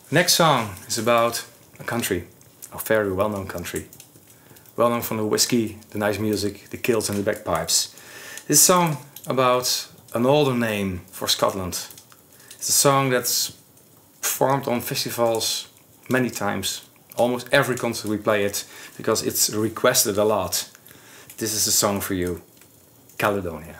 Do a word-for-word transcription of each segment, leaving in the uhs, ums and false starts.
Next song is about a country, a very well-known country. Well-known from the whiskey, the nice music, the kilts and the bagpipes. This song about an older name for Scotland. It's a song that's performed on festivals many times. Almost every concert we play it because it's requested a lot. This is a song for you, Caledonia.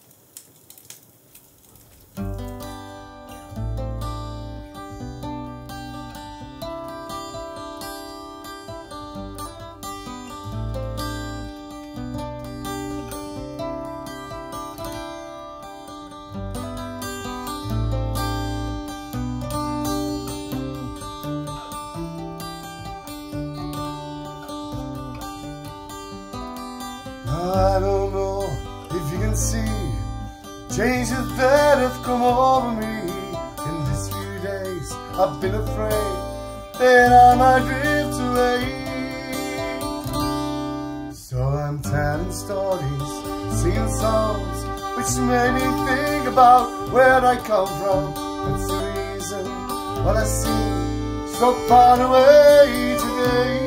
I don't know if you can see changes that have come over me. In these few days I've been afraid that I might drift away. So I'm telling stories, singing songs which made me think about where I come from. That's the reason why I seem so far away today.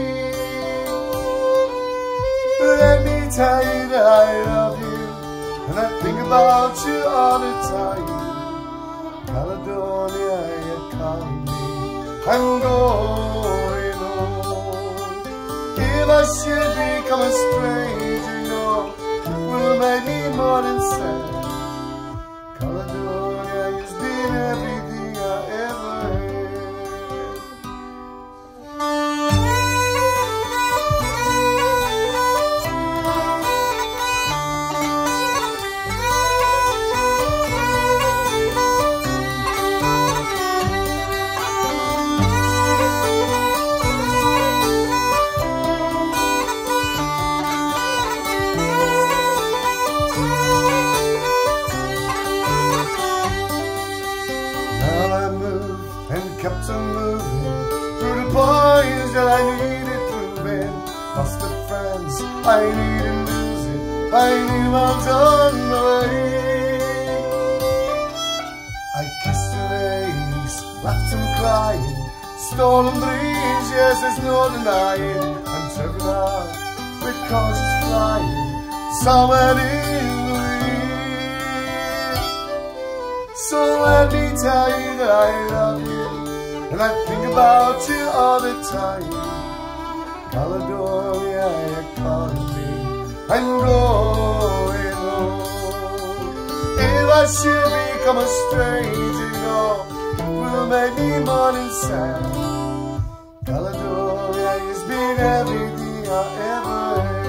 Let me tell you that I love you, and I think about you all the time. Caledonia, you're calling me, I'm going home. If I should become a stranger, you know, it will make me more than sad. Caledonia has been everything I ever had. Kept on moving through the points that I needed proving. Lost the friends I needed losing, I knew I was on the way. I kissed her face, left him crying. Stolen dreams, yes, there's no denying. I'm terrified because she's flying somewhere in the wind. So let me tell you that I love you, and I think about you all the time. Caledonia, you're calling me, I'm going home. If I should become a stranger, you know, it will make me more than sad. Caledonia has been everything I ever had.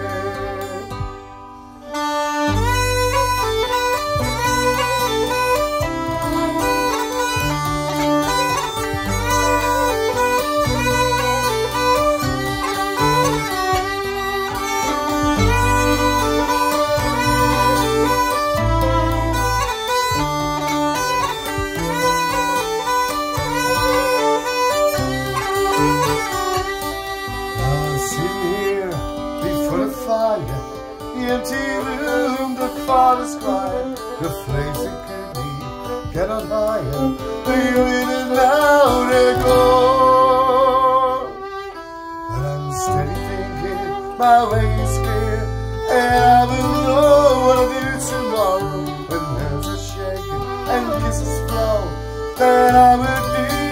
The empty room, the father's crying, the flames that could be get on fire, they're in and now they're gone. But I'm steady thinking my way is clear, and I will know what I'll do tomorrow. When hands are shaking and kisses flow, then I will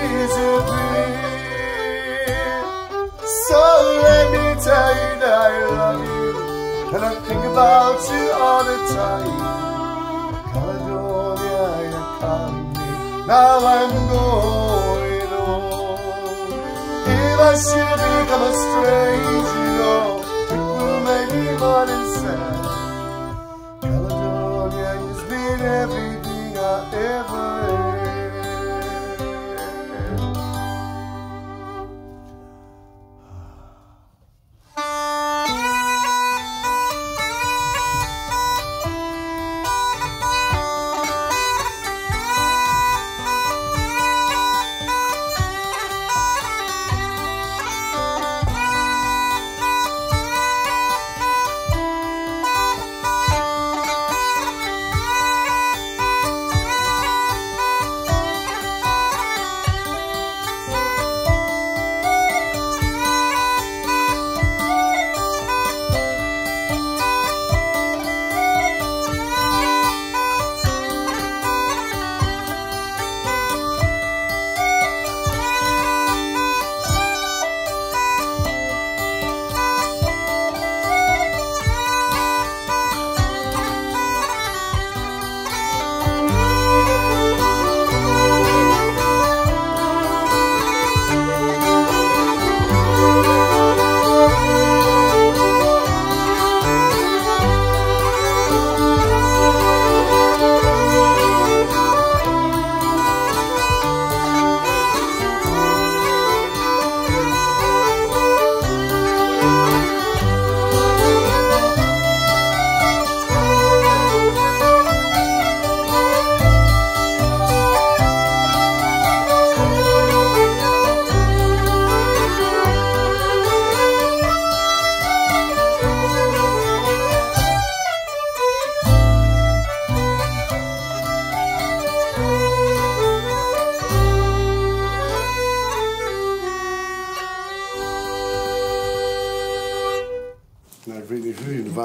disappear. So let me tell you that I love you, and I think about you all the time. Caledonia, you're calling me, now I'm going home. If I should become a stranger, you know, it will make me more than sad. Caledonia has been everything I ever had.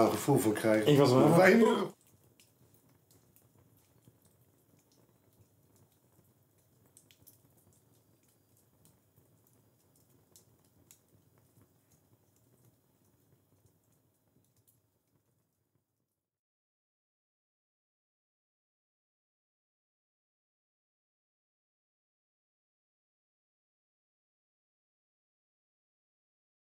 een gevoel van krijgen. Ik was wel Weinig.